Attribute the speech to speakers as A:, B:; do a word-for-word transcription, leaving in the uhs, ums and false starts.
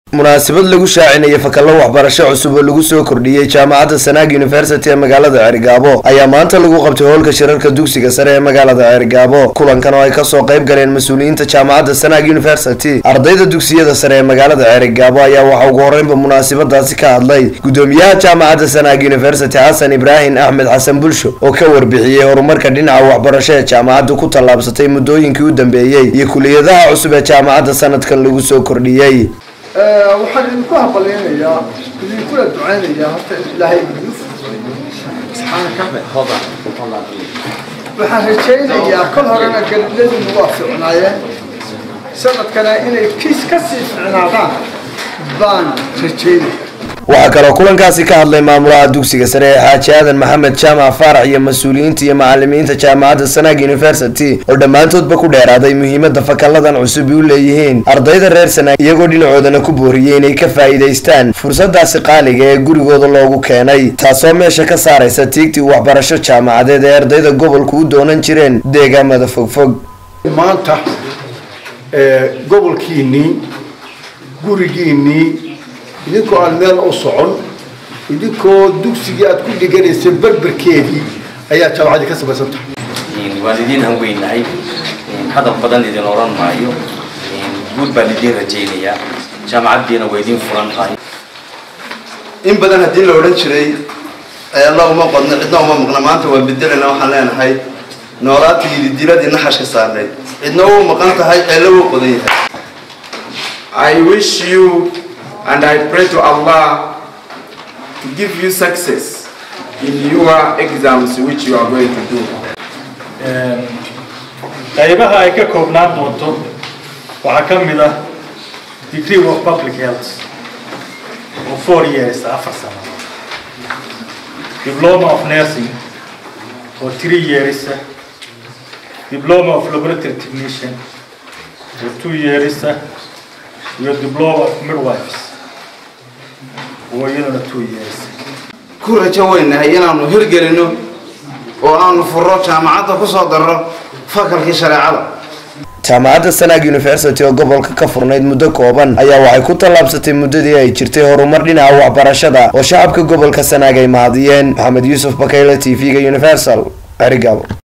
A: munaasabad lagu shaacinayay fakalo waxbarasho cusub oo lagu soo kordhiyay jaamacadda Sanaag University ee magaalada Cerigabo ayaa maanta lagu qabtay hoolka shirarka dugsiga sare ee magaalada Cerigabo. kulankan oo ay ka soo qayb galeen mas'uuliyiinta jaamacadda Sanaag University, ardayda dugsiyada sare ee magaalada Cerigabo ayaa waxa ugu horreynba munaasabadaasi ka hadlay gudoomiyaha jaamacadda Sanaag University Xasan Ibrahim Axmed Xasan Bulsho oo ka warbixiyay horumarka dhinaca waxbarasho ee jaamacaddu ku tallaabsatay muddooyinkii u dambeeyay iyo kuliyadaha cusub ee jaamacadda sanadkan lagu soo kordhiyay.
B: waxaan idinku hambaleynayaa idinku la duceynayaa horta ilaahay idin waxaan rajaynayaa kol horena galbeedku nagu afficnaayeen sanadkana inay kiis ka sii ficnaadaan baan rajaynaya.
A: waxaa kaloo kulankaasi ka hadlay maamulaha dugsiga sare ee Xaaji Aadan Maxamed Jaamac Faarax iyo mas'uuliyiinta iyo macallimiinta jaamacadda Sanaag University oo dhammaantoodba ku dheeraaday muhiimadda fakaladan cusub u leeyihiin ardayda reer Sanaag, iyagoo dhinacoodana ku booriyay inay ka faa'iideystaan fursadaasi qaaliga ee gurigooda loogu keenay, taasoo meesha ka saaraysa tiigtii waxbarasho jaamacadeed ee ardayda gobolku u doonan jireen deegaamada fogfog.
B: maanta ee gobolkiinii gurigiinii idinkoo aan meel u socon idinkoo dugsigii aad ku dhiganaysay barbarkeedii ayaa jaamacadii ka samaysan tahay.
C: waalidiin aan weynahay hadal badan idin oran maayo, guud baan idin rajaynayaa, jaamacaddiina way idin furan tahay.
D: in badan haddii la odhan jiray alla uma qodno cidna uma maqna, maanta waa bedelana waxaan leenahay noolaatii diladii naxashka saarnay cidna u maqan tahay eela u qodan yahay.
E: I wish you and I pray to Allah to give you success in your exams which you are going to do.
F: qaybaha ay ka koobnaan doonto waxaa ka mid ah degree of public health oo four years afar sano, diploma of nursing oo three years, diploma of laboratory technician oo two years, iyo diploma of midwives oo iyadana two years.
D: ku rajo weynahay inaanu hirgelino oo aanu furo jaamacadda ku soo darro fakalkii shareecada.
A: jaamacadda Sanaag University oo gobolka ka furnayd muddo kooban ayaa waxay ku tallaabsatay muddadii ay jirtay horumar dhinaca waxbarashada oo shacabka gobolka Sanaag ay mahadiyeen. Maxamed Yuusuf Bakayle, T V-ga Universal, Cerigabo.